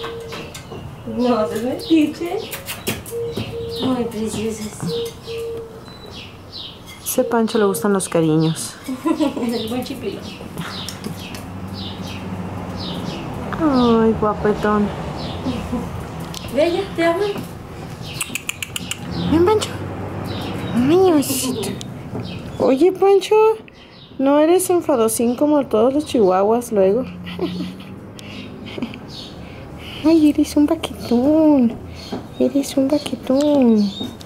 No, te metiste. Ay, preciosas. Ese Pancho le gustan los cariños. El buen chipilo. Ay, guapetón. Bella, te amo. Ven, Pancho. Ay, osito. Oye, Pancho, no eres enfadosín como todos los chihuahuas luego. Ay, eres un paquetón. Eres un paquetón.